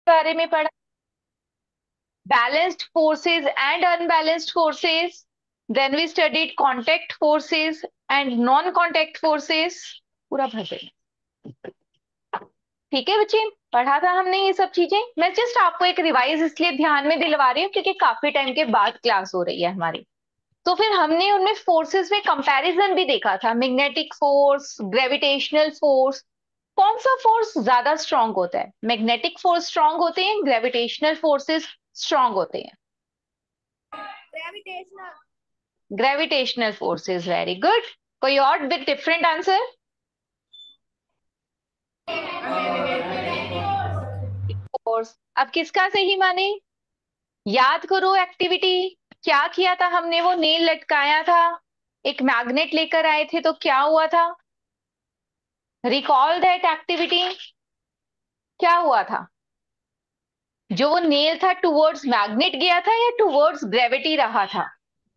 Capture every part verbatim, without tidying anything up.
बारे में पढ़ा, balanced forces and unbalanced forces, then we studied contact forces and non contact forces, पूरा भर देंगे। ठीक है बच्चे, पढ़ा था हमने ये सब चीजें। मैं जस्ट आपको एक रिवाइज इसलिए ध्यान में दिलवा रही हूँ क्योंकि काफी टाइम के बाद क्लास हो रही है हमारी। तो फिर हमने उनमें फोर्सेस में कंपैरिजन भी देखा था, मैग्नेटिक फोर्स, ग्रेविटेशनल फोर्स। कौन सा फोर्स ज्यादा स्ट्रांग होता है? मैग्नेटिक फोर्स स्ट्रांग होते हैं, ग्रेविटेशनल फोर्सेस स्ट्रांग होते हैं? Gravitational. Gravitational forces, very good. कोई और विद डिफरेंट आंसर? फोर्स। अब किसका सही माने? याद करो एक्टिविटी। क्या किया था हमने? वो नेल लटकाया था, एक मैग्नेट लेकर आए थे, तो क्या हुआ था? Recall that activity. क्या हुआ था? जो वो नेल था टुवर्ड्स मैग्नेट गया था या टुवर्ड्स ग्रेविटी रहा था?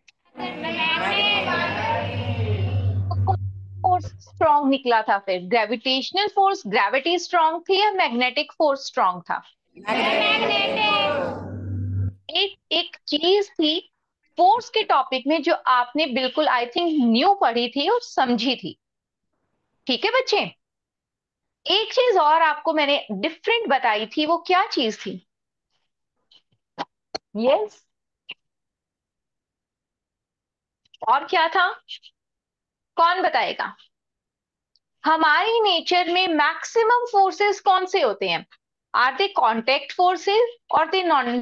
फोर्स स्ट्रॉन्ग निकला था फिर? ग्रेविटेशनल फोर्स, ग्रेविटी स्ट्रॉन्ग थी या मैग्नेटिक फोर्स स्ट्रॉन्ग था? एक एक चीज थी फोर्स के टॉपिक में जो आपने बिल्कुल आई थिंक न्यू पढ़ी थी और समझी थी। ठीक है बच्चे, एक चीज और आपको मैंने डिफरेंट बताई थी, वो क्या चीज थी? यस, और क्या था? कौन बताएगा? हमारी नेचर में मैक्सिमम फोर्सेस कौन से होते हैं? आर दे कॉन्टेक्ट फोर्सेस और दे non?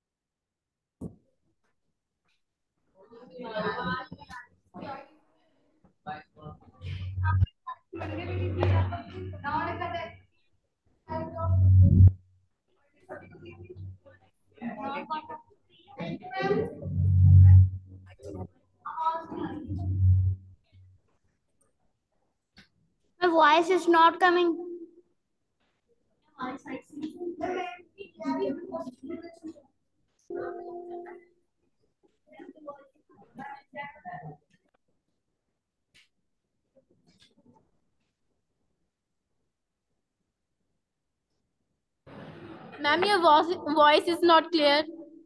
My voice is not coming. Ma'am, your voice voice is not clear.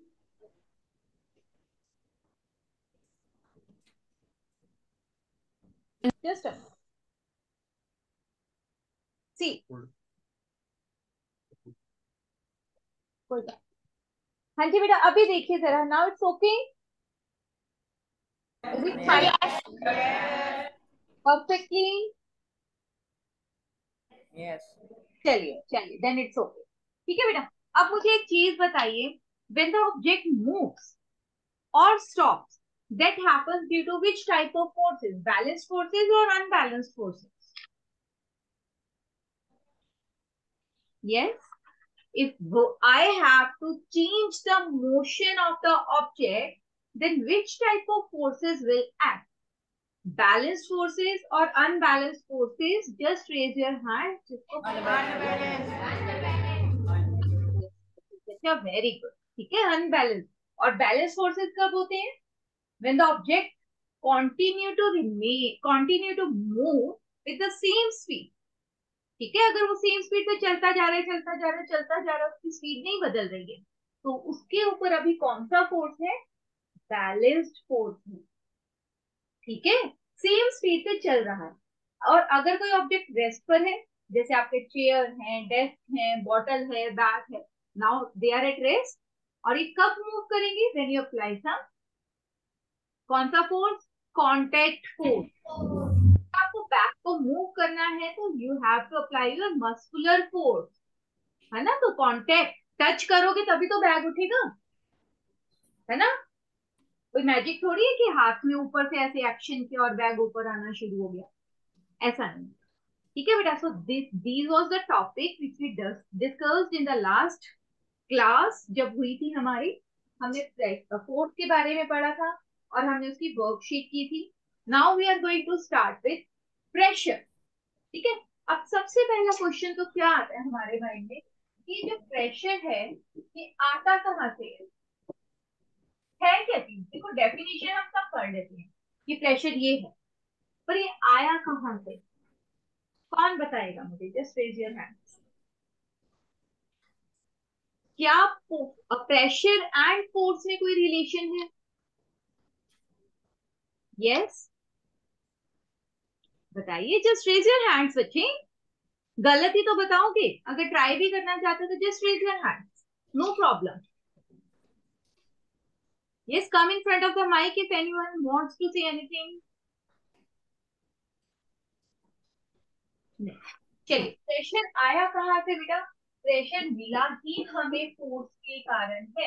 Just a see, कोई बात। हाँ जी बेटा, अभी देखिए जरा, now it's okay, is it fine perfectly? चलिए चलिए, देन इट्स ओके। ठीक है बेटा, अब मुझे एक चीज बताइए, व्हेन द ऑब्जेक्ट मूव्स और stops, that happens due to which type of forces? Balanced forces और unbalanced forces? Yes, if I have to change the motion of the object, then which type of forces will act? Balanced forces or unbalanced forces? Just raise your hand. अच्छा, very good. ठीक है, unbalance. और balance forces कब होते हैं? when the object continue to remain continue to move with the same speed। ठीक है, अगर वो सेम स्पीड पे चलता जा रहा है, चलता जा रहा है, चलता जा रहा है, उसकी स्पीड नहीं बदल रही है, तो उसके ऊपर अभी कौन सा फोर्स है? बैलेंस्ड फोर्स है। ठीक है, सेम स्पीड पे चल रहा है। और अगर कोई ऑब्जेक्ट रेस्ट पर है, जैसे आपके चेयर है, डेस्क है, बॉटल है, बैग है, now they are at rest, और ये कब मूव करेंगे? व्हेन यू अप्लाई सम, कौन सा फोर्स? Contact force. आपको बैग को मूव करना है तो you have to apply your muscular force, है ना? तो कांटेक्ट, टच करोगे तभी तो बैग उठेगा, है ना? कोई मैजिक थोड़ी है कि हाथ में ऊपर से ऐसे एक्शन किया और बैग ऊपर आना शुरू हो गया, ऐसा नहीं। ठीक है बेटा, so this this was the topic which we discussed in the last class जब हुई थी हमारी। हमने फोर्स के बारे में पढ़ा था और हमने उसकी वर्कशीट की थी। Now we are going to start with pressure. ठीक है, अब सबसे पहला क्वेश्चन तो क्या आता है हमारे माइंड में कि जो प्रेशर है ये आता कहाँ से है? है क्या चीज? देखो, डेफिनेशन हम सब पढ़ लेते हैं कि प्रेशर ये है, पर ये आया कहाँ से? कौन बताएगा मुझे? Just raise your hand. क्या प्रेशर एंड फोर्स में कोई रिलेशन है? यस, बताइए, जस्ट रेज योर हैंड्स बच्चे। गलत ही तो बताओगे, अगर ट्राई भी करना चाहते हो तो just raise your hands, no problem. Yes, come in front of the mic if anyone wants to say anything. चलिए, प्रेशर आया कहाँ से बेटा? प्रेशर मिला ही हमें फोर्स के कारण है।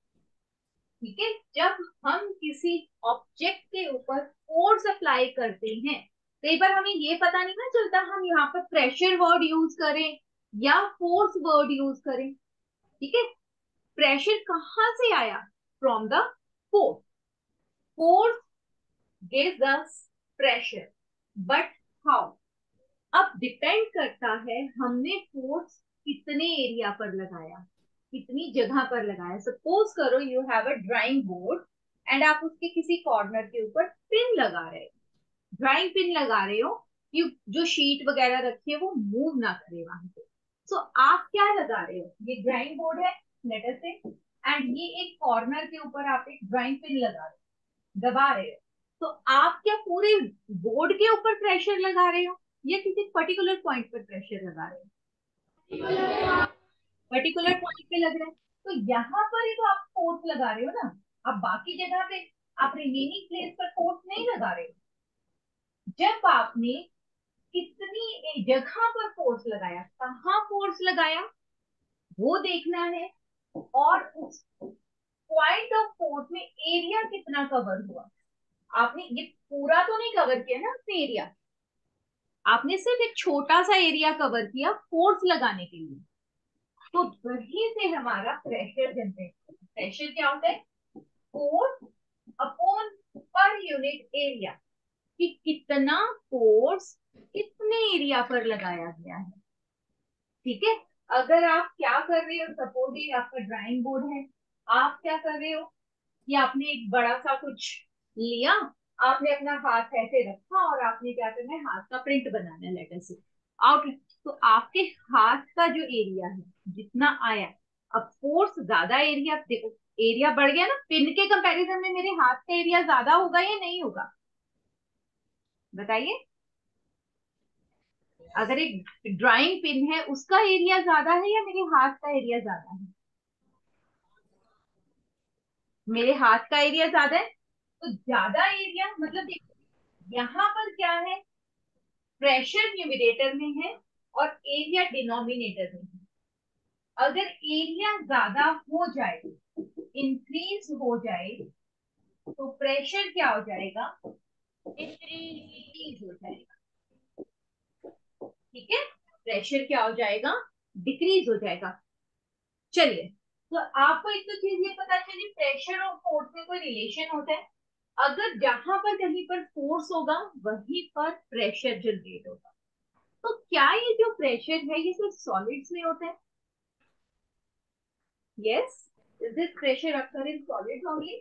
ठीक है, जब हम किसी ऑब्जेक्ट के ऊपर फोर्स अप्लाई करते हैं, कई बार हमें ये पता नहीं ना चलता हम यहाँ पर प्रेशर वर्ड यूज करें या फोर्स वर्ड यूज करें। ठीक है, प्रेशर कहाँ से आया? From the force. Force gives us pressure, but how? अब डिपेंड करता है हमने फोर्स कितने एरिया पर लगाया, कितनी जगह पर लगाया। सपोज करो you have a drawing board and आप उसके किसी कॉर्नर के ऊपर पिन लगा रहे हो, ड्राइंग पिन लगा रहे हो कि जो शीट वगैरह रखी है वो मूव ना करे वहां से। सो so, आप क्या लगा रहे हो? ये ड्राइंग बोर्ड है लेटर से, एंड ये एक कॉर्नर के ऊपर आप एक ड्राइंग पिन लगा रहे हो, दबा रहे हो। तो आप क्या पूरे बोर्ड के ऊपर प्रेशर लगा रहे हो या किसी पर्टिकुलर पॉइंट पर प्रेशर लगा रहे हो? पर्टिकुलर पॉइंट पे लग रहा है, तो यहाँ पर ही तो आप फोर्स लगा रहे हो ना। अब बाकी जगह पे आप रिमेनिंग प्लेस पर फोर्स नहीं लगा रहे हो। जब आपने कितनी जगह पर फोर्स लगाया, कहाँ फोर्स लगाया, वो देखना है। और उस पॉइंट ऑफ फोर्स में एरिया कितना कवर हुआ। आपने ये पूरा तो नहीं कवर किया ना अपने एरिया, आपने सिर्फ एक छोटा सा एरिया कवर किया फोर्स लगाने के लिए। तो वहीं से हमारा प्रेशर जनरेट होता है। प्रेशर क्या होता है? Force upon per unit area, कि कितना फोर्स कितने एरिया पर लगाया गया है। ठीक है, अगर आप क्या कर रहे हो, सपोज ये आपका ड्राइंग बोर्ड है, आप क्या कर रहे हो कि आपने एक बड़ा सा कुछ लिया, आपने अपना हाथ ऐसे रखा और आपने क्या करना है, हाथ का प्रिंट बनाना है लेटर से आउट। तो आपके हाथ का जो एरिया है जितना आया, अब फोर्स ज्यादा एरिया, देखो एरिया बढ़ गया ना, पिन के कंपैरिजन में मेरे हाथ का एरिया ज्यादा होगा या नहीं होगा? बताइए, अगर एक ड्राइंग पिन है उसका एरिया ज्यादा है या मेरे हाथ का एरिया ज्यादा है? मेरे हाथ का एरिया ज्यादा है। तो ज्यादा एरिया मतलब देखो, यहाँ पर क्या है, प्रेशर न्यूमरेटर में है और एरिया डिनोमिनेटर में है। अगर एरिया ज्यादा हो जाए, इंक्रीज हो जाए, तो प्रेशर क्या हो जाएगा? डिक्रीज हो जाएगा। ठीक है, प्रेशर क्या हो जाएगा? डिक्रीज हो जाएगा। चलिए, तो आपको एक तो चीज ये पता चली, प्रेशर और फोर्स में कोई रिलेशन होता है। अगर जहां पर कहीं पर फोर्स होगा वहीं पर प्रेशर जनरेट होगा। तो क्या ये जो प्रेशर है ये सिर्फ सॉलिड्स में होता है? यस, इज दिस प्रेशर अक्सर इन सॉलिड्स ओनली?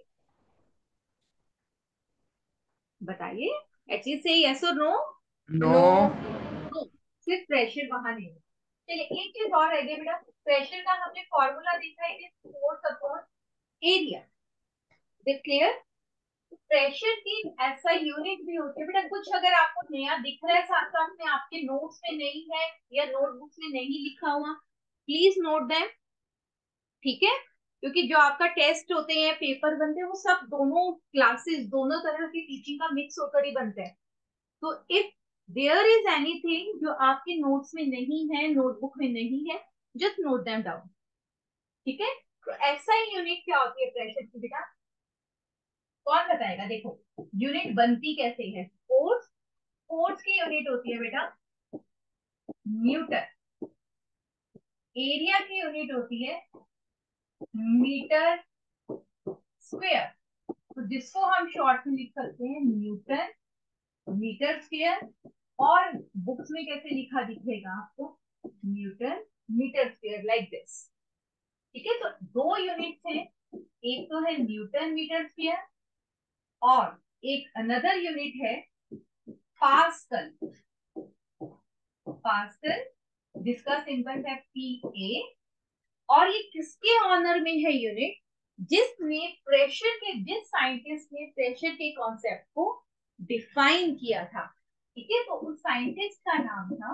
बताइए, एटलीस्ट से यस और नो। नो। नो, सिर्फ प्रेशर वहां नहीं है। चलिए, एक चीज और है बेटा, प्रेशर का हमने फॉर्मूला देखा है, force upon area. Is clear? Pressure की ऐसा यूनिट भी होती है बेटा, कुछ अगर आपको नया दिख रहा है साथ साथ में, आपके नोट्स में नहीं है या नोटबुक्स में नहीं लिखा हुआ, प्लीज नोट देम। ठीक है, क्योंकि जो आपका टेस्ट होते हैं, पेपर बनते हैं, वो सब दोनों क्लासेस, दोनों तरह की टीचिंग का मिक्स होकर ही बनते हैं। तो इफ देयर इज एनीथिंग जो आपके नोट्स में नहीं है, नोटबुक में नहीं है, जस्ट नोट देम डाउन। ठीक है, तो ऐसा ही यूनिट क्या होती है प्रेशर की बेटा? कौन बताएगा? देखो, यूनिट बनती कैसे है? फोर्स, फोर्स की यूनिट होती है बेटा न्यूटन। एरिया की यूनिट होती है मीटर स्क्वायर। तो जिसको हम शॉर्ट में लिख सकते हैं न्यूटन मीटर स्क्वायर, और बुक्स में कैसे लिखा दिखेगा आपको? Newton metre square, like this. ठीक है, तो दो यूनिट्स हैं, एक तो है न्यूटन मीटर स्क्वायर और एक अनदर यूनिट है पास्कल। पास्कल जिसका सिंबल है पी ए, और ये किसके ऑनर में है यूनिट? जिसने प्रेशर के जिस साइंटिस्ट ने प्रेशर के कॉन्सेप्ट को डिफाइन किया था, ठीक है। तो उस साइंटिस्ट का नाम था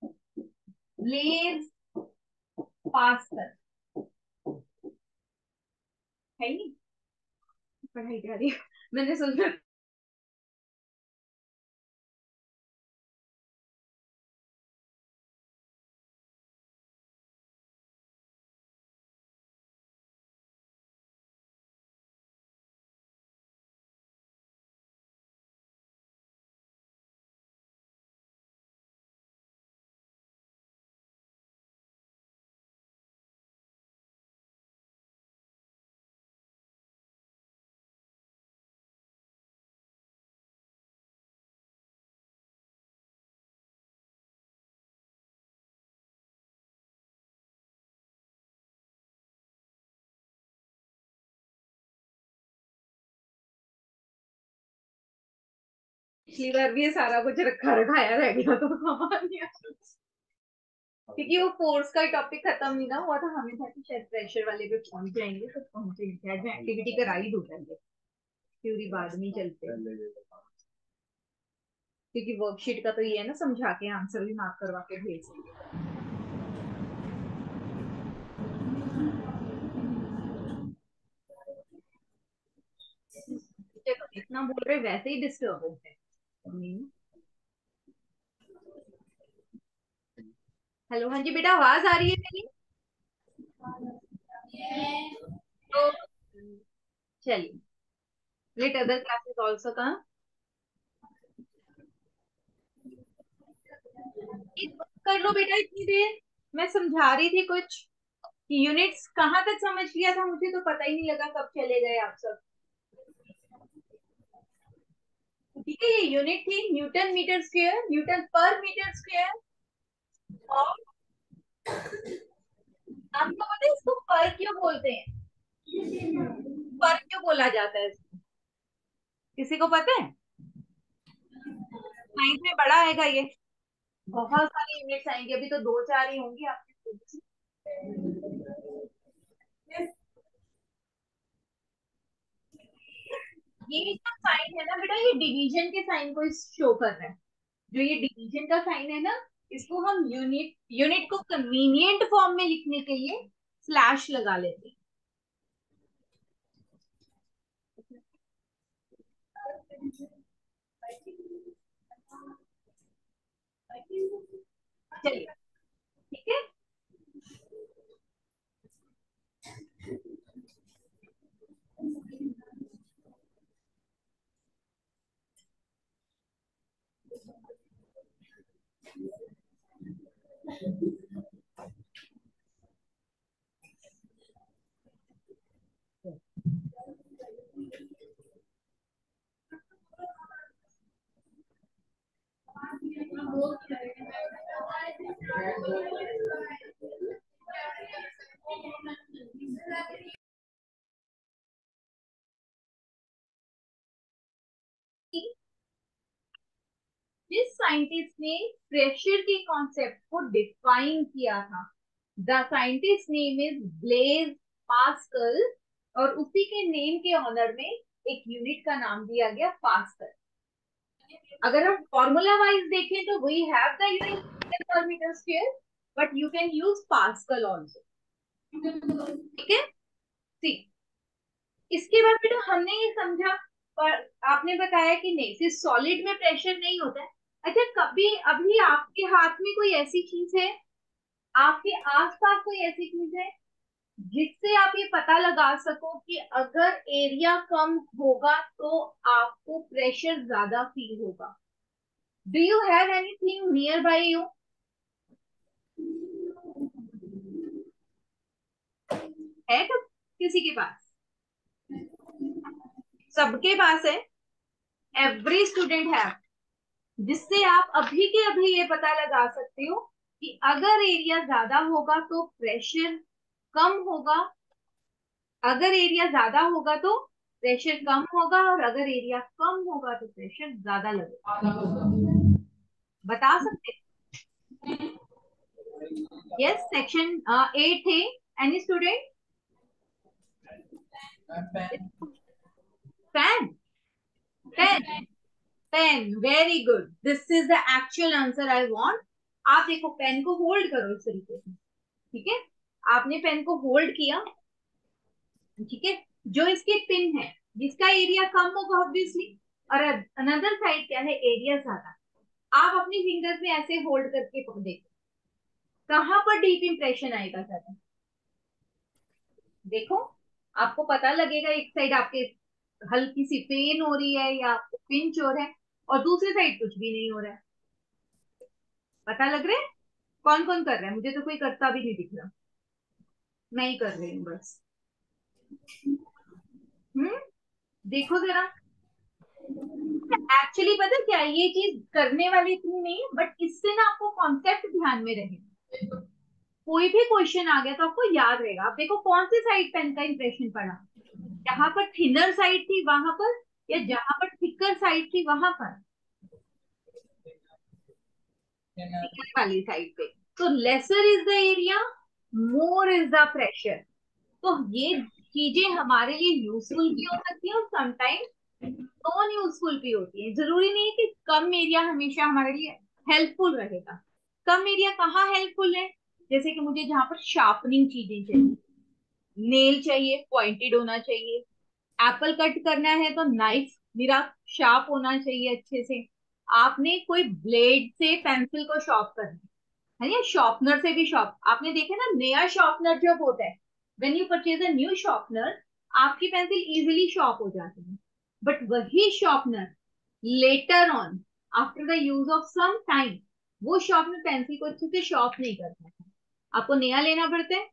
ब्लेज पास्कल। है नहीं पढ़ाई जा रही है, मैंने सोचा पिछली बार भी ये सारा कुछ रखा रखाया रह गया तो सामान नहीं आया। क्योंकि वो फोर्स का टॉपिक खत्म नहीं ना हुआ था, हमें था कि शायद प्रेशर वाले पे पहुंच जाएंगे, तो पहुंचे। आज मैं एक्टिविटी करा ही दूं पहले, थ्योरी बाद में चलते हैं। क्योंकि वर्कशीट का तो ये है ना, समझा के आंसर भी मार्क करवा के भेज देंगे। चलो, इतना बोल रहे वैसे ही डिस्टर्बेंस है। हेलो, हाँ जी बेटा, आवाज आ रही है मेरी? तो चलिए, let other classes also come. कर लो बेटा इतनी देर, मैं समझा रही थी कुछ। यूनिट्स कहाँ तक समझ लिया था, मुझे तो पता ही नहीं लगा कब चले गए आप सब। ठीक है, ये यूनिट थी newton metre square, newton per metre square. और आपको पता है इसको पर क्यों बोलते हैं? पर क्यों बोला जाता है इसको? किसी को पता है? साइंस में बड़ा आएगा ये, बहुत सारी यूनिट्स आएंगे, अभी तो दो चार ही होंगी आपके। ये जो साइन है ना बेटा, ये डिवीजन के साइन को शो कर रहा है। जो ये डिवीजन का साइन है ना, इसको हम यूनिट यूनिट को कन्वीनियंट फॉर्म में लिखने के लिए स्लैश लगा लेते हैं। चलिए, ठीक है। जिस साइंटिस्ट ने प्रेशर के कॉन्सेप्ट को डिफाइन किया था, the scientist name is Blaise Pascal. और उसी के नेम के ऑनर में एक यूनिट का नाम दिया गया पास्कल। अगर हम फॉर्मूला वाइज देखें तो we have the unit per metre square, but you can use pascal also. ठीक है, सी। इसके बाद बेटा हमने ये समझा, पर आपने बताया कि नहीं, सिर्फ सॉलिड में प्रेशर नहीं होता है। अच्छा, कभी अभी आपके हाथ में कोई ऐसी चीज है, आपके आसपास कोई ऐसी चीज है जिससे आप ये पता लगा सको कि अगर एरिया कम होगा तो आपको प्रेशर ज्यादा फील होगा? Do you have anything near by you? है तो किसी के पास? सबके पास है, एवरी स्टूडेंट हैव, जिससे आप अभी के अभी ये पता लगा सकते हो कि अगर एरिया ज्यादा होगा तो प्रेशर कम होगा, अगर एरिया ज्यादा होगा तो प्रेशर कम होगा, और अगर एरिया कम होगा तो प्रेशर ज्यादा लगेगा। बता सकते? यस, सेक्शन एट थे, any student? Pen, pen, pen, very good, this is the actual answer I want. आप देखो पेन को होल्ड करो इस तरीके से, ठीक है? आपने पेन को होल्ड किया, ठीक है? जो इसकी पिन है जिसका एरिया कम होगा ऑब्वियसली, और अनदर साइड क्या है, एरिया ज्यादा। आप अपनी फिंगर्स में ऐसे होल्ड करके देखो कहां पर डीप इंप्रेशन आएगा ज्यादा। देखो आपको पता लगेगा, एक साइड आपके हल्की सी पेन हो रही है या आपको पिंच हो रहा है, और दूसरी साइड कुछ भी नहीं हो रहा है। पता लग रहा है? कौन कौन कर रहा है? मुझे तो कोई करता भी नहीं दिख रहा, मैं ही कर रही हूँ बस। हम्म, देखो जरा। एक्चुअली पता है क्या, ये चीज करने वाली इतनी नहीं है, बट इससे ना आपको कॉन्सेप्ट ध्यान में रहेगा। कोई भी क्वेश्चन आ गया तो आपको याद रहेगा। आप देखो कौन सी साइड पेन का इंप्रेशन पड़ा, जहां पर थिनर साइड थी वहां पर, या जहां पर थिकर साइड थी वहां पर, थिकर वाली साइड पे। तो lesser is the area, more is the pressure. तो ये चीजें हमारे लिए यूजफुल भी हो सकती है और समटाइम्स नॉन यूजफुल भी होती है। जरूरी नहीं है कि कम एरिया हमेशा हमारे लिए हेल्पफुल रहेगा। कम एरिया कहाँ हेल्पफुल है? जैसे कि मुझे जहां पर शार्पनिंग चीजें चाहिए, नेल चाहिए पॉइंटेड होना चाहिए, एप्पल कट करना है तो नाइफ मेरा शार्प होना चाहिए अच्छे से। आपने कोई ब्लेड से पेंसिल को शार्प करना है या शार्पनर से भी शार्प, आपने देखा ना नया शार्पनर जब होता है, when you purchase a new sharpener, आपकी पेंसिल इजीली शार्प हो जाती है। बट वही sharpener later on, after the use of some time, वो शार्पनर पेंसिल को अच्छे से शार्प नहीं करता है, आपको नया लेना पड़ता है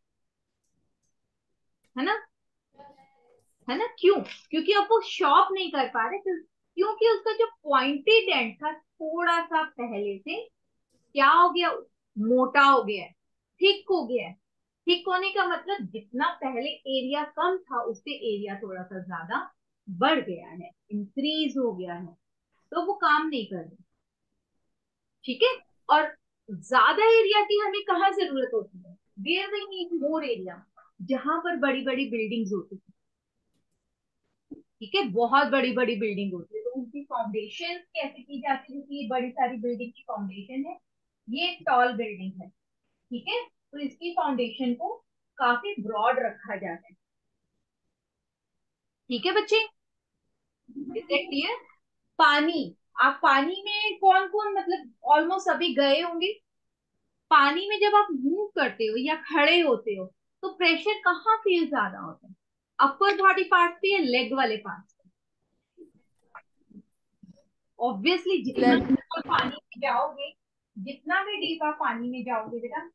है ना? है ना? क्यों? क्योंकि आप वो शॉप नहीं कर पा रहे, क्यों- क्योंकि उसका जो पॉइंटेड एंड था थोड़ा सा पहले से क्या हो गया, मोटा हो गया है, थिक हो गया है। थिक होने का मतलब जितना पहले एरिया कम था उससे एरिया थोड़ा सा ज्यादा बढ़ गया है, इंक्रीज हो गया है, तो वो काम नहीं कर रही। ठीक है? और ज्यादा एरिया की हमें कहाँ जरूरत होती है? Where we need more area, जहां पर बड़ी बड़ी बिल्डिंग्स होती है। ठीक है? बहुत बड़ी बड़ी बिल्डिंग होती है तो उनकी फाउंडेशन कैसे की जाती है? क्योंकि ये बड़ी सारी बिल्डिंग की फाउंडेशन है, ये एक टॉल बिल्डिंग है, ठीक है? तो इसकी फाउंडेशन को काफी ब्रॉड रखा जाता है। ठीक है बच्चे? Is that clear? पानी, आप पानी में कौन कौन, मतलब ऑलमोस्ट सभी गए होंगे। पानी में जब आप मूव करते हो या खड़े होते हो तो प्रेशर कहाँ फील ज्यादा होता है? अपर बॉडी पार्ट पे या लेग वाले पार्ट पे? ऑब्वियसली जितना Leg. आप पानी में जाओगे, जितना भी डीप आप पानी में जाओगे बेटा,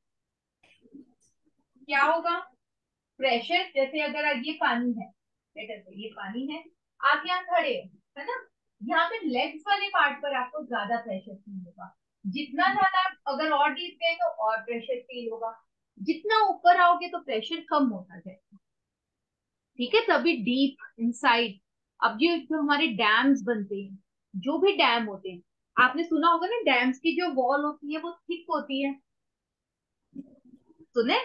क्या होगा? प्रेशर, जैसे अगर आज ये पानी है, लेट अस से ये पानी है, आप यहाँ खड़े हो, है ना? यहाँ पे लेग्स वाले पार्ट पर आपको ज्यादा प्रेशर फील होगा। जितना ज्यादा आप अगर और डीप गए तो और प्रेशर फील होगा, जितना ऊपर आओगे तो प्रेशर कम होता जाएगा। ठीक है? तभी डीप इनसाइड। अब ये जो हमारे डैम्स बनते हैं, जो भी डैम होते हैं, आपने सुना होगा ना डैम्स की जो वॉल होती है वो थिक होती है, सुने?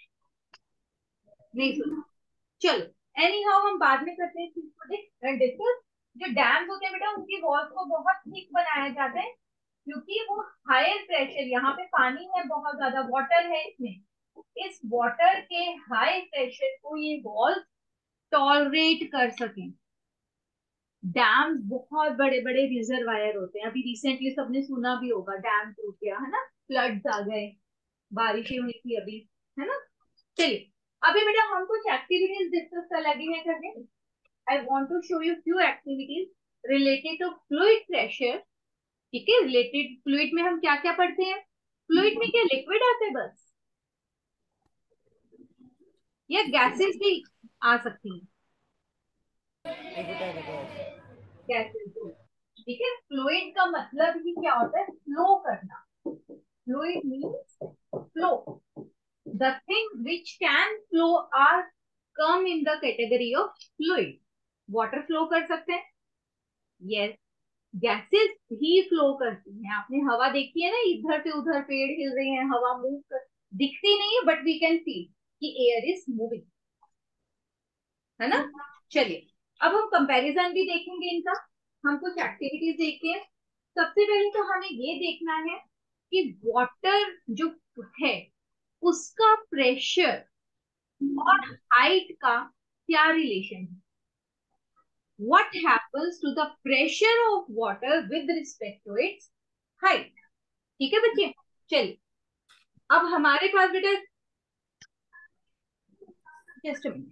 नहीं सुना? चलो एनी हाउ हम बाद में करते हैं इसको डिस्कस। जो डैम्स होते हैं बेटा उनकी वॉल्स को बहुत थिक बनाया जाता है, क्योंकि वो हायर प्रेशर, यहाँ पे पानी है बहुत ज्यादा, वाटर है इसमें, इस वाटर के हाई प्रेशर को ये वॉल्स टॉलरेट कर सकें। डैम बहुत बड़े बड़े रिजर्वायर होते हैं, अभी रिसेंटली सबने सुना भी होगा डैम टूट गया है ना, फ्लड्स आ गए, बारिशें हुई थी अभी, है ना? चलिए अभी बेटा हम कुछ एक्टिविटीज डिस्कस कर लगे हैं करने। I want to show you few activities related to fluid pressure. ठीक है? रिलेटेड फ्लूइड में हम क्या क्या पढ़ते हैं? फ्लूइड में क्या लिक्विड आता है बस, या गैसेस भी आ सकती हैं? गैसेस भी। ठीक है? फ्लूइड का मतलब ही क्या होता है? फ्लो करना। Fluid means flow, the things which can flow are come in the category of fluid. Water flow कर सकते हैं, यस। गैसेस भी फ्लो करती हैं। आपने हवा देखी है ना, इधर से उधर पेड़ हिल रहे हैं, हवा मूव कर, दिखती नहीं है बट वी कैन सी। कि एयर इज मूविंग, है ना। चलिए अब हम कंपैरिजन भी देखेंगे इनका, हम कुछ एक्टिविटीज देखते हैं। सबसे पहले तो हमें ये देखना है कि वाटर जो है उसका प्रेशर और हाइट का क्या रिलेशन है। What happens to the pressure of water with respect to its height. ठीक है बच्चे, चलिए अब हमारे पास बेटा, जस्ट मिनट,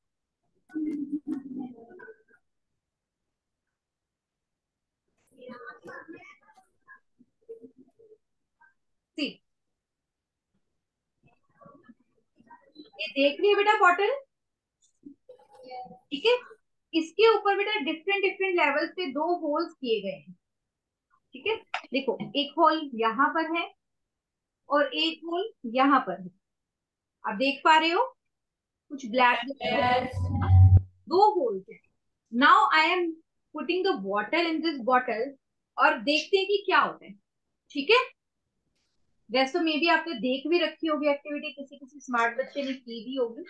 सी ये देख रही है बेटा बॉटल, ठीक है। इसके ऊपर बेटा डिफरेंट डिफरेंट लेवल पे दो होल्स किए गए हैं, ठीक है। देखो एक होल यहाँ पर है और एक होल यहाँ पर है, आप देख पा रहे हो कुछ ब्लैक दो होल्स है। Now I am putting the bottle in this bottle और देखते हैं कि क्या होता है, ठीक है। वैसे तो मे भी आपने देख भी रखी होगी एक्टिविटी, किसी किसी स्मार्ट बच्चे ने की भी होगी।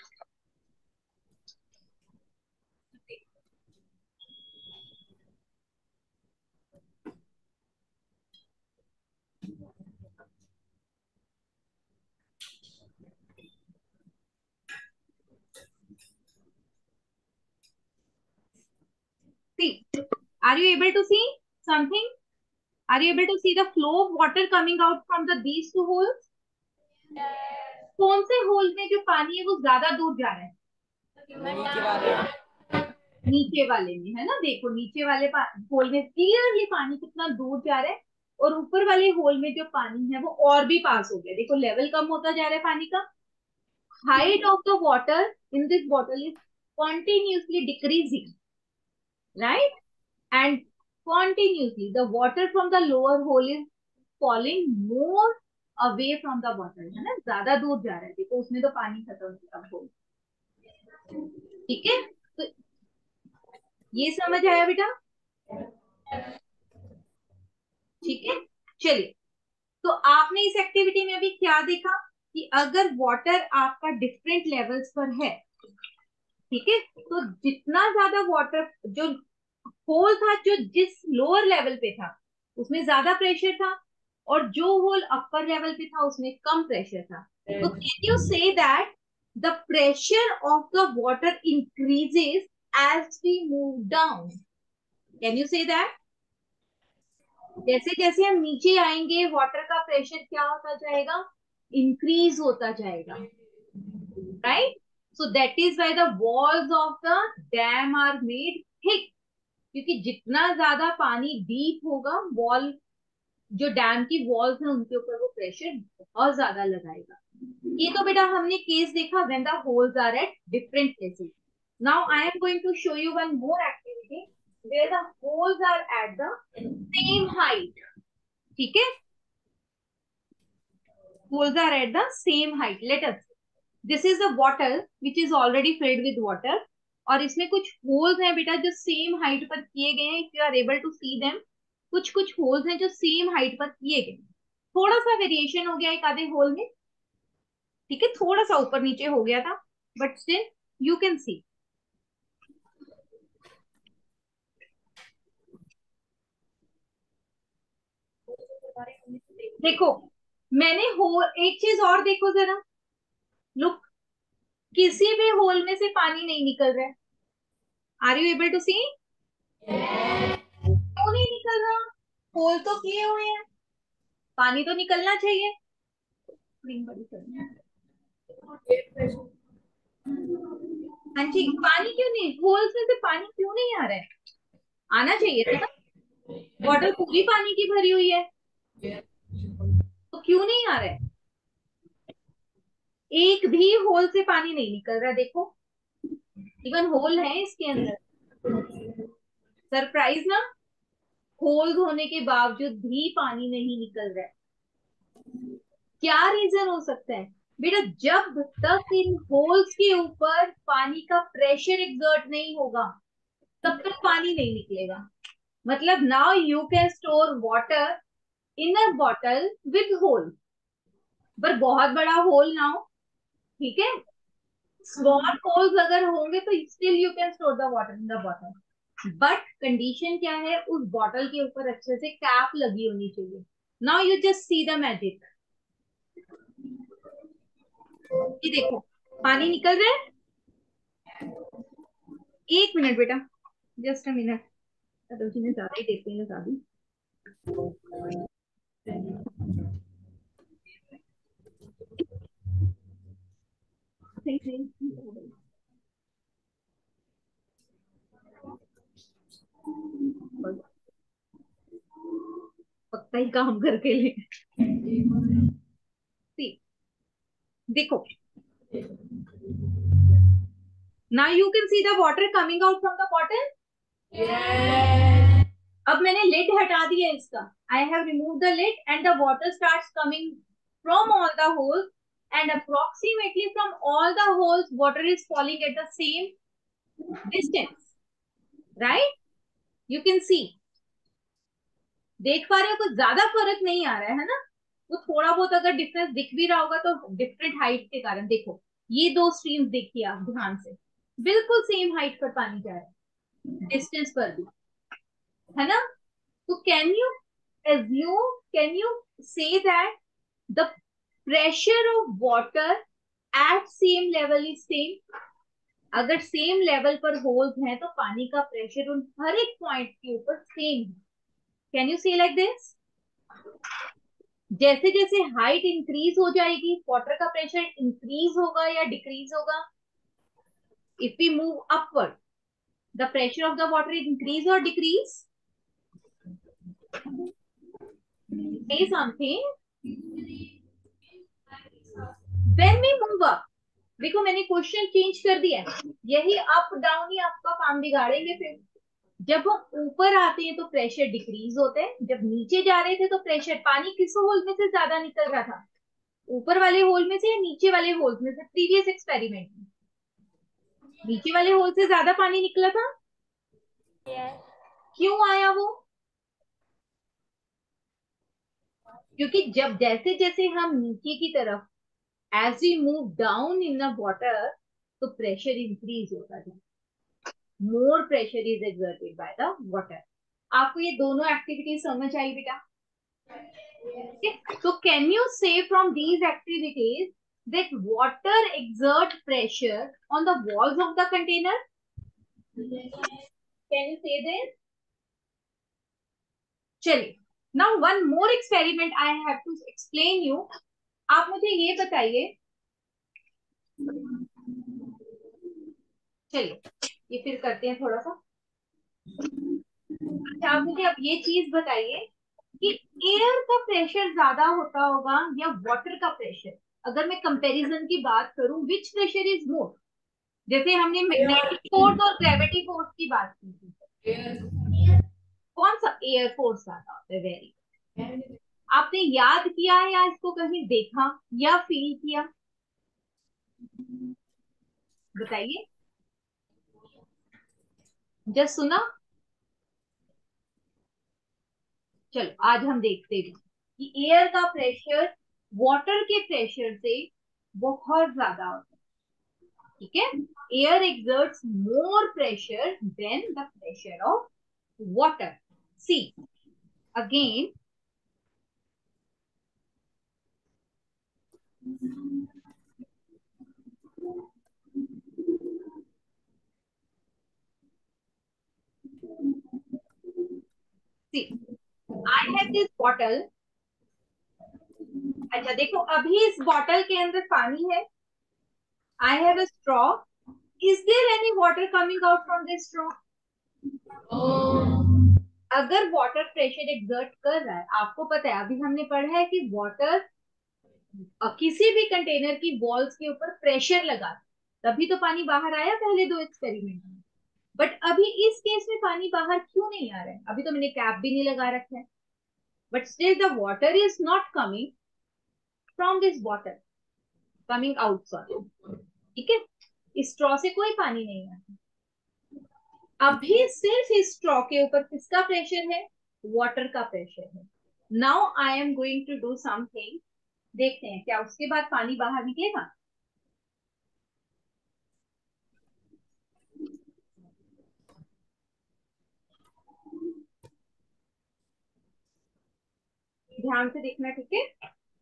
See, are you able to see something? Are you able to see the flow of water coming out from the these two holes? कौन से होल में जो पानी है वो ज्यादा दूर जा रहा है? नीचे वाले, नीचे वाले में, है ना। देखो नीचे वाले होल में क्लियरली पानी कितना दूर जा रहा है और ऊपर वाले होल में जो पानी है वो और भी पास हो गया। देखो लेवल कम होता जा रहा है पानी का। Height of the water in this bottle is continuously decreasing, right? And continuously the water from the lower hole is falling more away from the bottle, है ना, ज्यादा दूर जा रहा है। देखो उसमें तो पानी खत्म होता होल, ठीक है। तो ये समझ आया बेटा, ठीक है। चलिए तो आपने इस एक्टिविटी में अभी क्या देखा कि अगर वाटर आपका डिफरेंट लेवल्स पर है, ठीक है, तो जितना ज्यादा वाटर जो होल था जो जिस लोअर लेवल पे था उसमें ज्यादा प्रेशर था और जो होल अपर लेवल पे था उसमें कम प्रेशर था। तो can you say that the pressure of the water increases as we move down. Can you say that जैसे जैसे हम नीचे आएंगे वाटर का प्रेशर क्या होता जाएगा, इंक्रीज होता जाएगा, right. So that is why the walls of the dam are made thick, क्योंकि जितना ज्यादा पानी डीप होगा वॉल जो डैम की वॉल्स हैं उनके ऊपर वो प्रेशर बहुत ज्यादा लगाएगा। ये तो बेटा हमने केस देखा when the holes are at different places. Now I am going to show you one more activity where the holes are at the same height, ठीक है। Holes are at the same height. Let us, this is the bottle which is already filled with water और इसमें कुछ holes हैं बेटा जो same height पर किए गए हैं। If you are able to see them, कुछ कुछ होल्स हैं जो सेम हाइट पर किए गए, थोड़ा सा वेरिएशन हो गया एक आधे होल में, ठीक है, थोड़ा सा ऊपर नीचे हो गया था but still you can see. देखो मैंने होल, एक चीज और देखो जरा, लुक, किसी भी होल में से पानी नहीं निकल रहा है। Are you able to see? क्यों नहीं निकल रहा? होल तो किए हुए हैं, पानी तो निकलना चाहिए। बड़ी करनी है। हाँ जी, पानी क्यों नहीं, होल्स में से पानी क्यों नहीं आ रहा है? आना चाहिए था ना, बॉटल पूरी पानी की भरी हुई है तो क्यों नहीं आ रहा है? एक भी होल से पानी नहीं निकल रहा, देखो इवन होल है इसके अंदर। सरप्राइज ना, होल्स होने के बावजूद भी पानी नहीं निकल रहा है। क्या रीजन हो सकता है बेटा? जब तक इन होल्स के ऊपर पानी का प्रेशर एक्सर्ट नहीं होगा तब तक पानी नहीं निकलेगा। मतलब now you can store water in a bottle with hole, पर बहुत बड़ा होल ना हो, ठीक है, स्मॉल होल्स अगर होंगे तो still you can store the water in the bottle, but condition क्या है, उस बॉटल के ऊपर अच्छे से कैप लगी होनी चाहिए. Now you just see the magic. ये देखो पानी निकल रहा है. एक मिनट बेटा, just a minute. Atul ji ने ज्यादा ही देखते हैं ज्यादा. सही सही पक्का ही काम करके ले. See, देखो, now you can see the water coming out from the bottle. अब मैंने लिड हटा दिया इसका. I have remove the lid and the water starts coming from all the holes, and approximately from all the holes water is falling at the same distance. Right, you can see. देख पा रहे हो, कुछ ज्यादा फर्क नहीं आ रहा है, है ना. तो थोड़ा बहुत अगर डिफरेंस दिख भी रहा होगा तो डिफरेंट हाइट के कारण. देखो ये दो स्ट्रीम्स देखिए आप ध्यान से, बिल्कुल सेम हाइट पर पानी जा रहा है, डिस्टेंस पर भी, है ना. तो can you assume, can you say that the pressure of water at same level is same? अगर सेम लेवल पर होल्स हैं तो पानी का प्रेशर उन हर एक पॉइंट के ऊपर सेम है. Can you say like this? जैसे जैसे हाइट इंक्रीज हो जाएगी वाटर का प्रेशर इंक्रीज होगा या डिक्रीज होगा? If we move upward, the pressure of the water increase और decrease? say something. when we move up, देखो मैंने क्वेश्चन चेंज कर दिया है. यही अप डाउन ही आपका काम बिगाड़ेंगे फिर. जब हम ऊपर आते हैं तो प्रेशर डिक्रीज होता है, जब नीचे जा रहे थे तो प्रेशर, पानी किस होल में से ज्यादा निकल रहा था, ऊपर वाले होल में से या नीचे वाले होल में से? प्रीवियस एक्सपेरिमेंट में नीचे वाले होल से ज्यादा पानी निकला था. Yes. क्यों आया वो? क्योंकि जब जैसे जैसे हम नीचे की तरफ, as we move down in the water, तो प्रेशर इंक्रीज होता है. More pressure is exerted by the water. आपको ये दोनों एक्टिविटी समझ आई बेटा? So can you say from these activities that water exert pressure on the walls of the container? Can you say this? चलिए, now one more experiment I have to explain you. आप मुझे ये बताइए, चलिए ये फिर करते हैं थोड़ा सा. अच्छा आप मुझे अब ये चीज बताइए कि एयर का प्रेशर ज्यादा होता होगा या वाटर का प्रेशर? अगर मैं कंपैरिजन की बात करूं, विच प्रेशर इज मोर? जैसे हमने मैग्नेटिक फोर्स और ग्रेविटी फोर्स की बात की थी, कौन सा एयर फोर्स ज्यादा होता है? वेरी. आपने याद किया या इसको कहीं देखा या फील किया? बताइए, जस्ट सुना. चलो आज हम देखते हैं कि एयर का प्रेशर वाटर के प्रेशर से बहुत ज्यादा होता है. ठीक है, air exerts more pressure than the pressure of water. See again, see I have this bottle. अच्छा देखो, अभी इस बॉटल के अंदर पानी है. I have a straw. Is there any water coming out from this straw? अगर वाटर प्रेशर एक्सर्ट कर रहा है, आपको पता है अभी हमने पढ़ा है कि वाटर किसी भी कंटेनर की वॉल्स के ऊपर प्रेशर लगा, तभी तो पानी बाहर आया पहले दो एक्सपेरिमेंट में. बट अभी इस केस में पानी बाहर क्यों नहीं आ रहा है? अभी तो मैंने कैप भी नहीं लगा रखा है, but still the water is not coming from this bottle, coming out. Sorry, ठीक है, इस स्ट्रॉ से कोई पानी नहीं आता. अभी सिर्फ इस स्ट्रॉ के ऊपर किसका प्रेशर है? वाटर का प्रेशर है. Now I am going to do something. देखते हैं क्या उसके बाद पानी बाहर निकलेगा. ध्यान से देखना, ठीक है।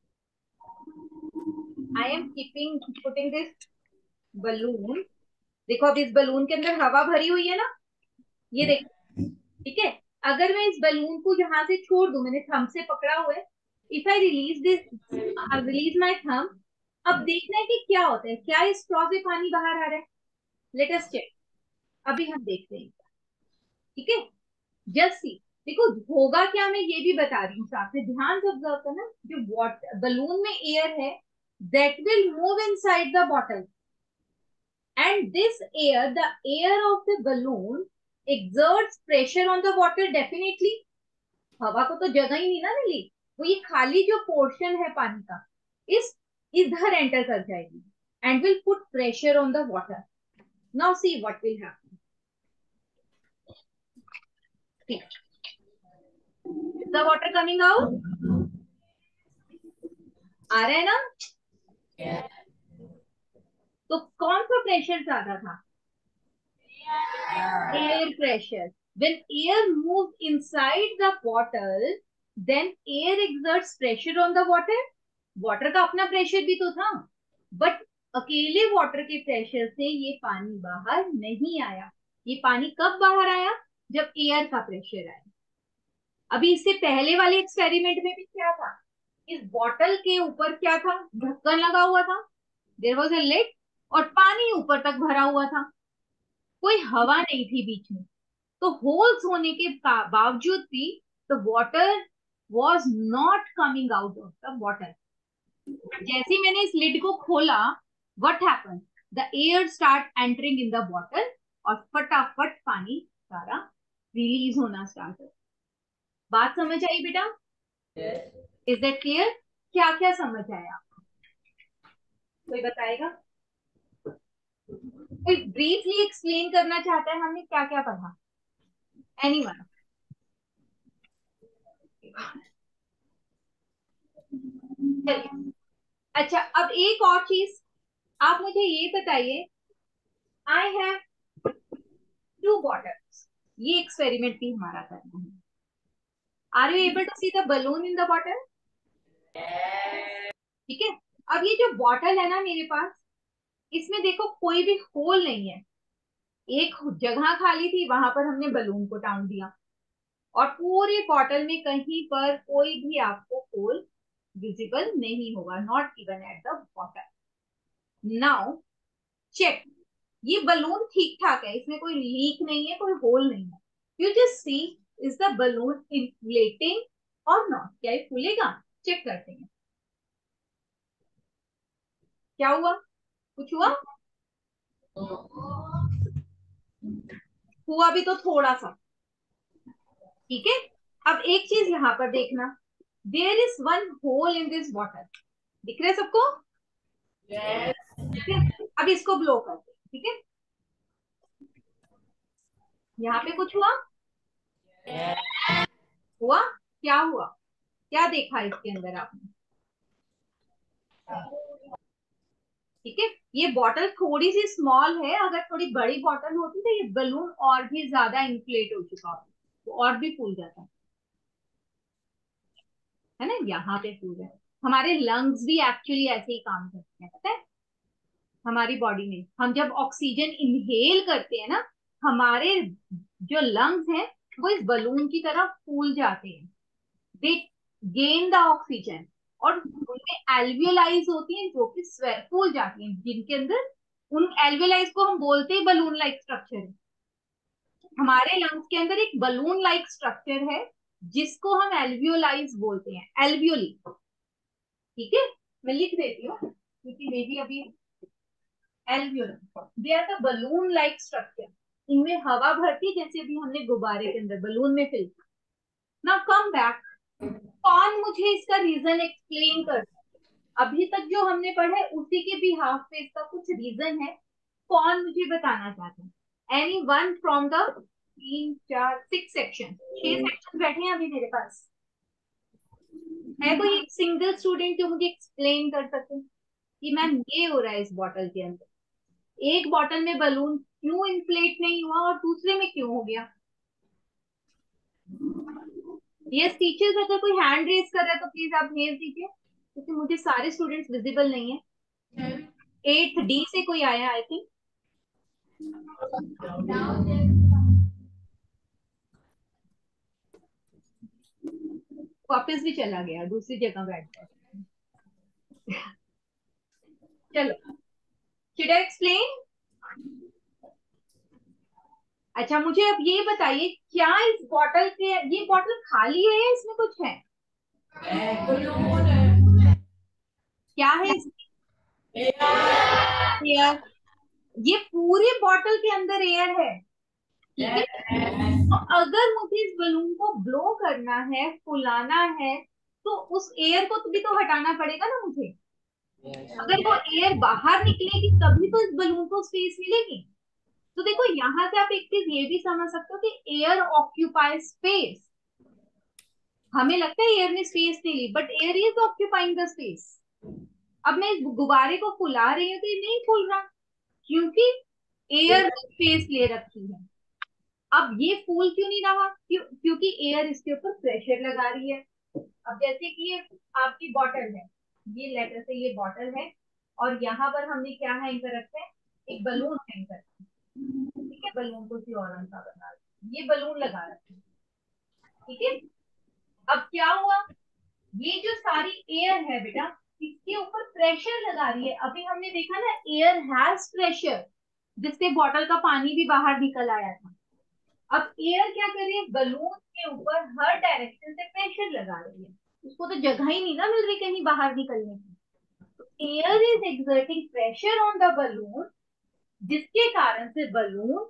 I am keeping putting this balloon. देखो अब इस बलून के अंदर हवा भरी हुई है ना, ये देखो, ठीक है। अगर मैं इस बलून को यहाँ से छोड़ दूं, मैंने थंब से पकड़ा हुआ है, if I release this, release my thumb, अब देखना है कि क्या होता है, क्या इस स्ट्रॉ से पानी बाहर आ रहा है। लेट अस चेक, अभी हम देखते हैं, ठीक है। जस्ट सी, देखो होगा क्या, मैं ये भी बता रही हूँ साथ में, ध्यान से ऑब्जर्व करना। जो वाटर बलून में एयर है, that will move inside the bottle, and this air, the air of the balloon exerts pressure on the water definitely. हवा को तो जगह ही नहीं ना मिली, वो ये खाली जो पोर्शन है पानी का, इस इधर एंटर कर जाएगी and will put pressure on the water. Now see what will happen. See, is the water coming out? आ रहा है ना? तो कौन सा प्रेशर ज्यादा था? Air pressure. When air moves inside the bottle, then air exerts pressure on the water. Water का अपना प्रेशर भी तो था, बट अकेले वाटर के प्रेशर से ये पानी बाहर नहीं आया। ये पानी कब बाहर आया? जब एयर का प्रेशर आया। अभी इससे पहले वाले एक्सपेरिमेंट में भी क्या था, इस बॉटल के ऊपर क्या था, ढक्कन लगा हुआ था, देयर वाज अ लिड, और पानी ऊपर तक भरा हुआ था, कोई हवा नहीं थी बीच में। तो होल्स होने के बावजूद भी the water was not coming out of the bottle. जैसे ही मैंने इस लिड को खोला, what happen, the air start entering in the bottle, और फटाफट पानी सारा रिलीज होना स्टार्ट हो। बात समझ आई बेटा? Is that clear? क्या क्या समझ आया? कोई बताएगा? कोई ब्रीफली एक्सप्लेन करना चाहता है हमने क्या क्या पढ़ा? एनीवन? चलिए, अच्छा अब एक और चीज आप मुझे ये बताइए, आई हैव टू बॉटल्स, ये एक्सपेरिमेंट भी हमारा करना है। Are you able to see the balloon in the bottle? ठीक है। अब ये जो बॉटल है ना मेरे पास, इसमें देखो कोई भी होल नहीं है, एक जगह खाली थी, वहां पर हमने बलून को टांग दिया, और पूरे बॉटल में कहीं पर कोई भी आपको होल विजिबल नहीं होगा, not even at the bottle. Now check, ये बलून ठीक ठाक है, इसमें कोई लीक नहीं है, कोई होल नहीं है। You just see, is the balloon inflating और नॉट? क्या ये फूलेगा? चेक करते हैं क्या हुआ। कुछ हुआ? हुआ भी तो थोड़ा सा, ठीक है। अब एक चीज यहां पर देखना, there is one hole in this bottle, दिख रहा है सबको? yes. ठीक है, अब इसको ब्लो करते हैं, ठीक है। यहाँ पे कुछ हुआ? yes. हुआ? क्या हुआ? क्या देखा इसके अंदर आपने? ठीक है, ये बॉटल थोड़ी सी स्मॉल है, अगर थोड़ी बड़ी बॉटल होती तो ये बलून और भी ज्यादा इन्फ्लेट हो चुका होता, तो और भी फूल जाता है ना। यहाँ पे फूल है। हमारे लंग्स भी एक्चुअली ऐसे ही काम करते हैं, पता है। हमारी बॉडी में हम जब ऑक्सीजन इनहेल करते हैं ना, हमारे जो लंग्स हैं वो इस बलून की तरह फूल जाते हैं, दे गेन द ऑक्सीजन, और उनमें एल्वियोलाइज होती हैं जो कि फूल जाती हैं, जिनके अंदर उन एल्वियोलाइज को हम बोलते हैं बलून लाइक स्ट्रक्चर है। हमारे लंग्स के अंदर एक बलून लाइक स्ट्रक्चर है जिसको हम एल्वियोलाइज बोलते हैं, एल्वियोली। ठीक है, मैं लिख देती हूँ क्योंकि मे भी अभी alveoli, they are the balloon like structure. इनमें हवा भरती जैसे भी हमने गुब्बारे के अंदर बलून में फिल। नाउ कम बैक, कौन मुझे इसका रीजन एक्सप्लेन कर, अभी तक जो हमने पढ़ा है उसी के भी हाफ पे इसका कुछ रीजन है, कौन मुझे बताना चाहते हैं? एनी वन फ्रॉम द तीन चार सिक्स सेक्शन, छह सेक्शन बैठे हैं अभी मेरे पास, है कोई एक सिंगल स्टूडेंट जो मुझे एक्सप्लेन कर सके कि मैम ये हो रहा है इस बॉटल के अंदर, एक बॉटल में बलून क्यों इन्फ्लेट नहीं हुआ और दूसरे में क्यों हो गया? यस टीचर्स, अगर कोई हैंड रेज कर रहा है तो प्लीज आप भेज दीजिए, क्योंकि मुझे सारे स्टूडेंट्स विजिबल नहीं है। एट डी से कोई आया आई थिंक। वापस भी चला गया, दूसरी जगह बैठ गया। चलो, शुड आई एक्सप्लेन? अच्छा, मुझे अब ये बताइए, क्या इस बॉटल के, ये बॉटल खाली है या इसमें कुछ है? क्या है इसमें? एयर। ये पूरी बॉटल के अंदर एयर है, ठीक है। तो अगर मुझे इस बलून को ब्लो करना है, फुलाना है, तो उस एयर को तो भी तो हटाना पड़ेगा ना मुझे। अगर वो एयर बाहर निकलेगी तभी तो इस बलून को स्पेस मिलेगी। तो देखो, यहाँ से आप एक चीज ये भी समझ सकते हो कि एयर ऑक्यूपाई स्पेस। हमें लगता है एयर ने स्पेस नहीं ली, but air is occupying the space. अब मैं इस गुब्बारे को फुला रही हूँ तो ये नहीं फूल रहा, क्योंकि एयर ने स्पेस ले रखी है। अब ये फूल क्यों नहीं रहा? क्यों? क्योंकि एयर इसके ऊपर प्रेशर लगा रही है। अब जैसे कि ये आपकी बॉटल है, ये लेटर से ये बॉटल है, और यहाँ पर हमने क्या हैंग कर रखा है? एक बलून हैंग कर रखा है, ठीक है। बलून को किसी और रंग का बना रखा है, ये बलून लगा रखा है, ठीक है। अब क्या हुआ? ये जो सारी एयर है बेटा, इसके ऊपर प्रेशर लगा रही है। अभी हमने देखा ना, एयर हैज प्रेशर, जिससे बॉटल का पानी भी बाहर निकल आया था। अब एयर क्या कर रही है? बलून के ऊपर हर डायरेक्शन से प्रेशर लगा रही है। उसको तो जगह ही नहीं ना मिल रही कहीं बाहर निकलने की। Air is exerting pressure on the balloon, जिसके कारण से बलून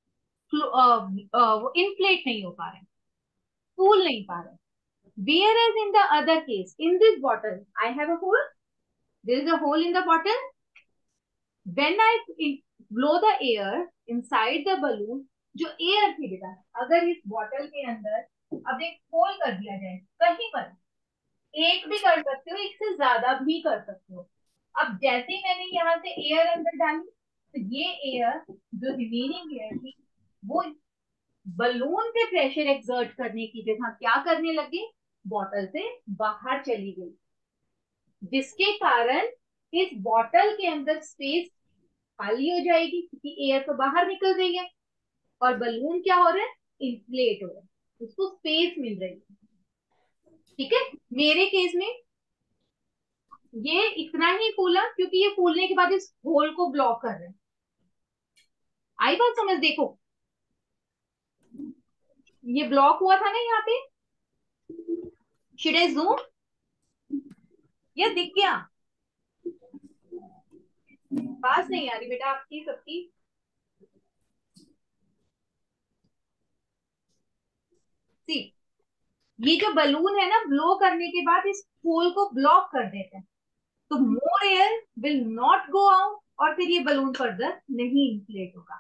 वो इन्फ्लेट नहीं हो पा रहे, फूल नहीं पा रहे। Whereas in the other case, in this bottle, I have a hole. There is a hole in the bottle. When I blow the air inside the balloon, जो एयर थी बेटा, अगर इस बॉटल के अंदर अब एक होल कर दिया जाए कहीं पर, एक भी कर सकते हो, एक से ज्यादा भी कर सकते हो। अब जैसे ही मैंने यहाँ से एयर अंदर डाली, तो ये एयर जो रिमेनिंग एयर थी, वो बलून पे प्रेशर एक्सर्ट करने की जगह क्या करने लगी? बॉटल से बाहर चली गई, जिसके कारण इस बॉटल के अंदर स्पेस खाली हो जाएगी, क्योंकि एयर तो बाहर निकल रही है, और बलून क्या हो रहा है? इन्फ्लेट हो रहा है, उसको स्पेस मिल रही है, ठीक है। मेरे केस में ये इतना ही फूला, क्योंकि ये फूलने के बाद इस होल को ब्लॉक कर रहे हैं। आई बात समझ? देखो, ये ब्लॉक हुआ था ना यहाँ पे। Should I zoom? या दिख गया? बात नहीं आ रही बेटा आपकी सबकी। सी, ये जो बलून है ना, ब्लो करने के बाद इस होल को ब्लॉक कर देते हैं, तो more air will not go out, और फिर ये बलून फर्दर नहीं इन्फ्लेट होगा।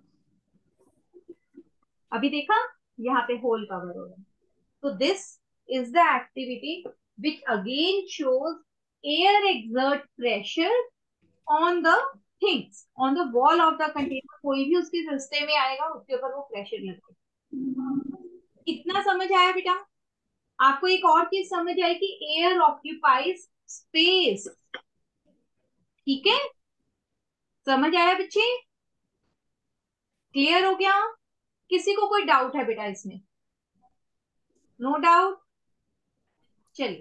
अभी देखा, यहाँ पे होल कवर हो रहा है। तो this is the activity which again shows air exert pressure on the things on the wall of the container. कोई भी उसके रास्ते में आएगा, उसके ऊपर वो प्रेशर लगेगा। इतना समझ आया बेटा? आपको एक और चीज समझ आई कि एयर ऑक्यूपाइज स्पेस, ठीक है। समझ आया बच्चे? क्लियर हो गया? किसी को कोई डाउट है बेटा इसमें? No doubt? चलिए,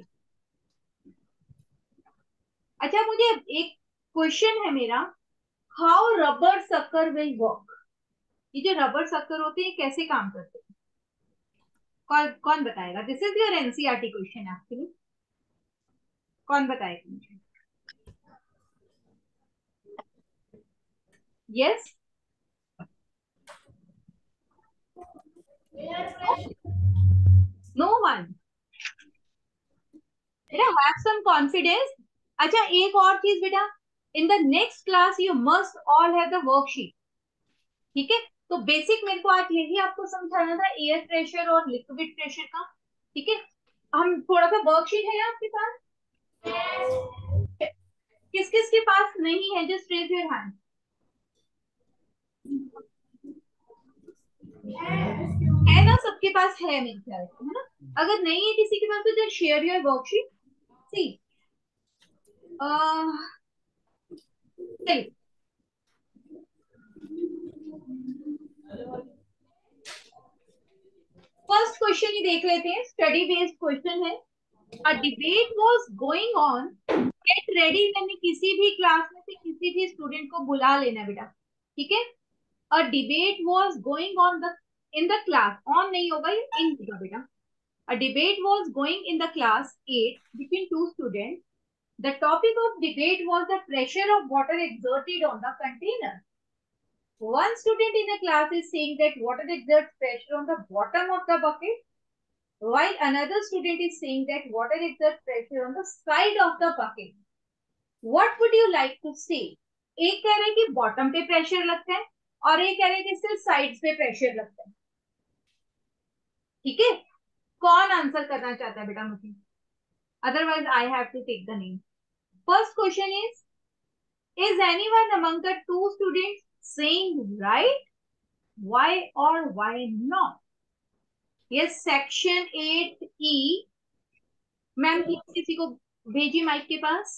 अच्छा, मुझे एक क्वेश्चन है मेरा। How rubber sucker will work? ये जो रबर सकर होते हैं, कैसे काम करते हैं? कौन कौन बताएगा? This is your NCERT question actually. कौन बताएगा मुझे? यस? No one? बेटा हैव सम कॉन्फिडेंस। अच्छा, एक और चीज बेटा, in the next class you must all have the worksheet, ठीक है। तो बेसिक मेरे को आज यही आपको समझाना था, एयर प्रेशर और लिक्विड प्रेशर का, ठीक है। हम थोड़ा सा वर्कशीट है आपके पास? किस किस के पास नहीं है? Just raise your hand. है ना, सबके पास है मेरे ख्याल से, है ना? अगर नहीं है किसी के पास तो just share your worksheet. See चलिए फर्स्ट क्वेश्चन ही देख लेते हैं, स्टडी बेस्ड क्वेश्चन है। A debate was going on, get ready, मैंने किसी भी क्लास में से किसी भी स्टूडेंट को बुला लेना बेटा, ठीक है। A debate was going on the in the class, on नहीं होगा ये इन होगा बेटा। A debate was going in the class at between two student. The topic of debate was the pressure of water exerted on the container. One student in the class is saying that water exerts pressure on the bottom of the bucket, while another student is saying that water exerts pressure on the side of the bucket. What would you like to say? एक कह रहे हैं कि bottom पे pressure लगता है और एक कह रहे हैं कि सिर्फ साइड्स पे प्रेशर लगता है, ठीक है। कौन आंसर करना चाहता है बेटा मुझे? Otherwise I have to take the name. First question is Is anyone among the two students saying right? Why or why not? Yes, section eight E. Ma'am किसी को भेजिए माइक के पास।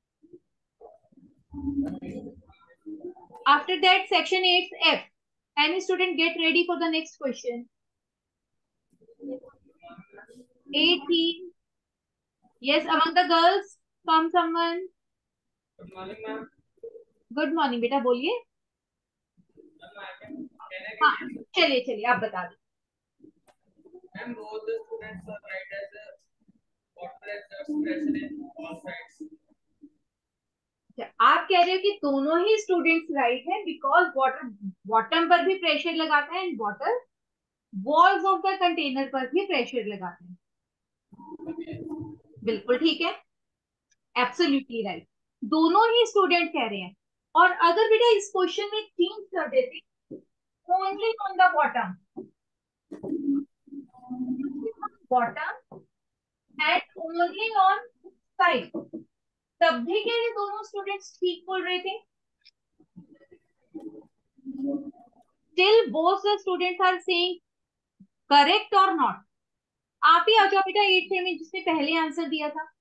After that, section eight F. Any student get ready for the next question. eighteen. Yes, among the girls, come someone. Good morning, ma'am. Good morning, बेटा बोलिए। हाँ चलिए चलिए आप बता दो। Ma'am, both the students are right as a water exerts pressure in all sides. आप कह रहे हो कि दोनों ही स्टूडेंट्स राइट हैं बिकॉज वाटर बॉटम पर भी प्रेशर लगाता है and water walls of the container पर भी प्रेशर लगाते हैं। बिल्कुल ठीक है, एब्सोल्युटली राइट, दोनों ही स्टूडेंट कह रहे हैं। और अगर बेटा इस क्वेश्चन में चेंज कर देते, only on the bottom bottom and only on side, तब भी क्या ये दोनों स्टूडेंट्स ठीक बोल रहे थे? Still both the students are saying correct और नॉट। आप ही आ जाओ बेटा एट में जिसने पहले आंसर दिया था,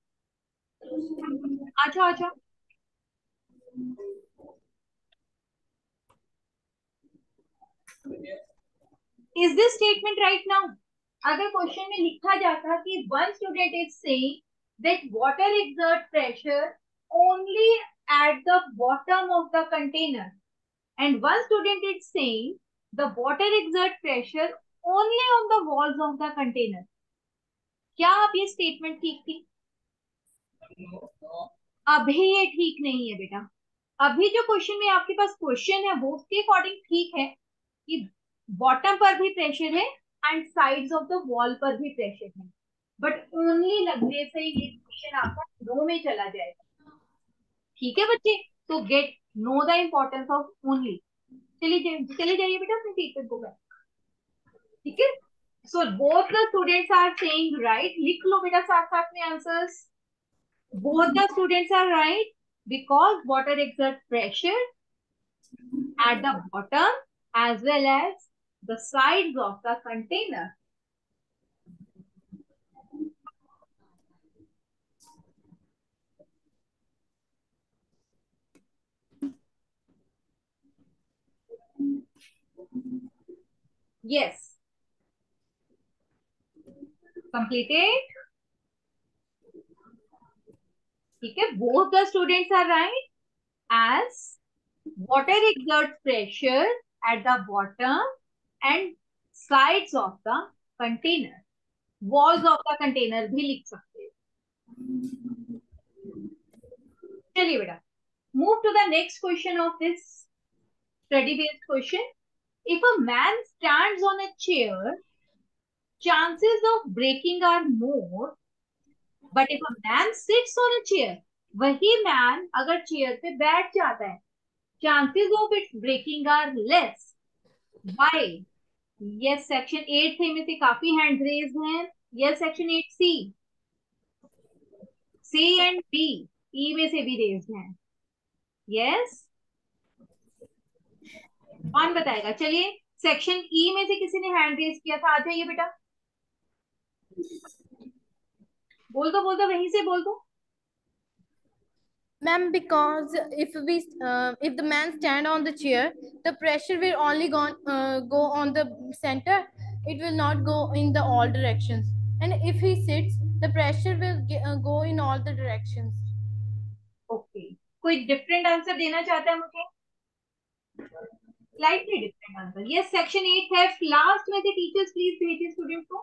आ जाओ आ जाओ। Is this statement right now? अगर क्वेश्चन में लिखा जाता कि one student is saying that water exert pressure only at the bottom of the container and one student is saying the water exert pressure only on the walls of the container, क्या आप ये statement ठीक थी? अभी ये ठीक नहीं है बेटा। अभी जो क्वेश्चन में आपके पास क्वेश्चन है वो उसके अकॉर्डिंग ठीक है कि बॉटम पर भी प्रेशर है and sides of the wall पर भी प्रेशर है, बट ओनली लगने से ये क्वेश्चन आपका नो में चला जाएगा, ठीक है बच्चे। तो get know the importance of only. चलिए चले जाइए बेटा अपने टीचर को, ठीक है। So both the students are saying right, लिख लो बेटा साथ साथ में answers. Both the students are right because water exerts pressure at the bottom as well as the sides of the container. Yes. Completed. ठीक है, both the students are right as water exerts pressure at the bottom and sides of the container. Walls of the container भी लिख सकते हैं। चलिए बेटा, move to the next question of this study based question. If a man stands on a chair, chances of breaking are more, but if a man sits on a chair, वही man अगर chair पे बैठ जाता है, chances of its breaking are less. Why? Yes, section eight में से काफी hand raise हैं। Yes, section eight C, C and D, E में से भी रेज हैं। Yes, कौन बताएगा? चलिए सेक्शन ई में से किसी ने हैंड रेज किया था, आ जाइए बेटा। बोल दो बोल दो वहीं से बोल दो। Ma'am, because if we uh, if the man stand on the chair, the pressure will only go uh, go on the center. It will not go in the all directions. And if he sits, the pressure will ge- uh, go in all the directions. Okay, कोई different answer देना चाहता है मुझे? Slightly different answer. Yes, section eight है लास्ट में से teachers please भेजिए स्टूडेंट को।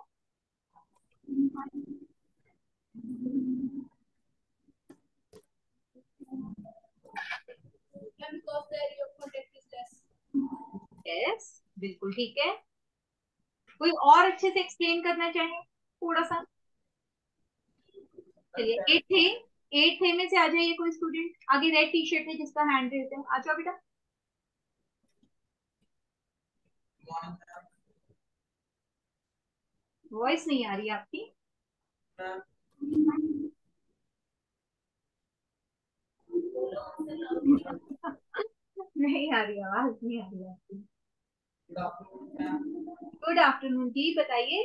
यस, बिल्कुल ठीक है। कोई और अच्छे से एक्सप्लेन करना चाहे थोड़ा सा? चलिए, एट थे एट थे में से आ जाइए कोई स्टूडेंट। आगे रेड टी शर्ट है जिसका हैंड रेज है, आ जाओ बेटा। वॉइस नहीं आ रही आपकी। नहीं आ रही, आवाज नहीं आ रही आपकी। गुड आफ्टरनून जी, बताइए।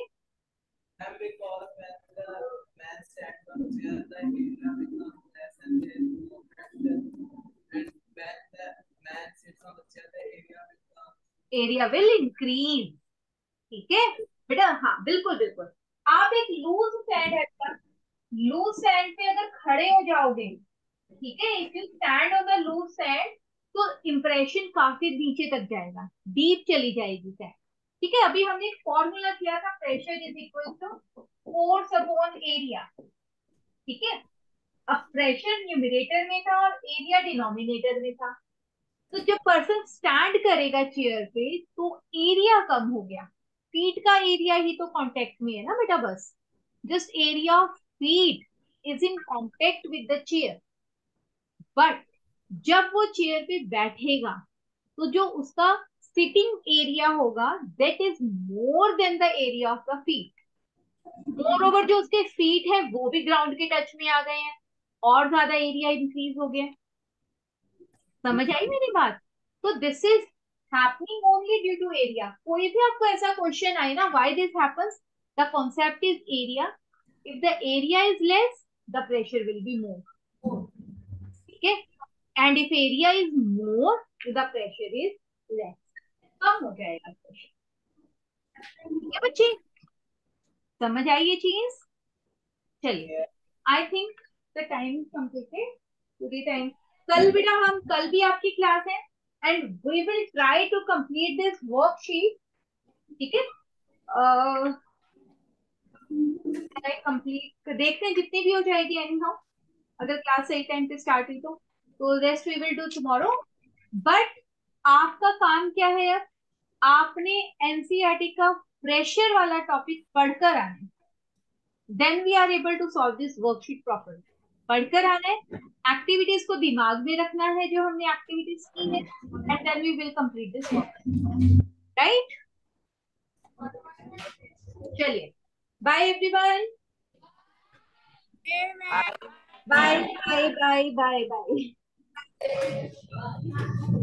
Area will increase. ठीक है बेटा, हाँ बिल्कुल बिल्कुल। आप एक लूज सैंड है, लूज सैंड पे अगर खड़े हो जाओगे, ठीक है, if you stand on the loose sand, तो इंप्रेशन काफी नीचे तक जाएगा, डीप चली जाएगी सैंड। ठीक है, अभी हमने एक फॉर्मूला किया था, pressure is equal to force upon area. ठीक है, अब प्रेशर न्यूमरेटर में था और एरिया डिनोमिनेटर में था। तो जब पर्सन स्टैंड करेगा चेयर पे तो एरिया कम हो गया। फीट का एरिया ही तो कांटेक्ट में है ना बेटा, बस just area of feet is in contact with the chair. But जब वो चेयर पे बैठेगा तो जो उसका सिटिंग एरिया होगा that is more than the area of the feet. Moreover जो उसके फीट है वो भी ग्राउंड के टच में आ गए हैं, और ज्यादा एरिया इंक्रीज हो गया। समझ आई मेरी बात? तो this is happening only due to area. कोई भी आपको ऐसा क्वेश्चन आए ना, why this happens, the concept is area. If the area is less, the pressure will be more. ठीक है, and if area is more, the pressure is less, कम हो जाएगा प्रेशर। ठीक है बच्चे, समझ आई ये चीज? चलिए, I think the time is completed, पूरी टाइम। कल बेटा हम कल भी आपकी क्लास है and we will try to complete this worksheet. ठीक है, कंप्लीट देखते हैं जितनी भी हो जाएगी एनी हाउ। अगर क्लास सही टाइम पे स्टार्ट हुई तो तो rest we will do tomorrow. But आपका काम क्या है अब, आपने एनसीईआरटी का प्रेशर वाला टॉपिक पढ़कर आना है, then we are able to solve this worksheet properly. पढ़कर आना है, एक्टिविटीज को दिमाग में रखना है जो हमने एक्टिविटीज की है, and then we will complete this work. Right, चलिए, bye everyone. Bye bye bye bye bye.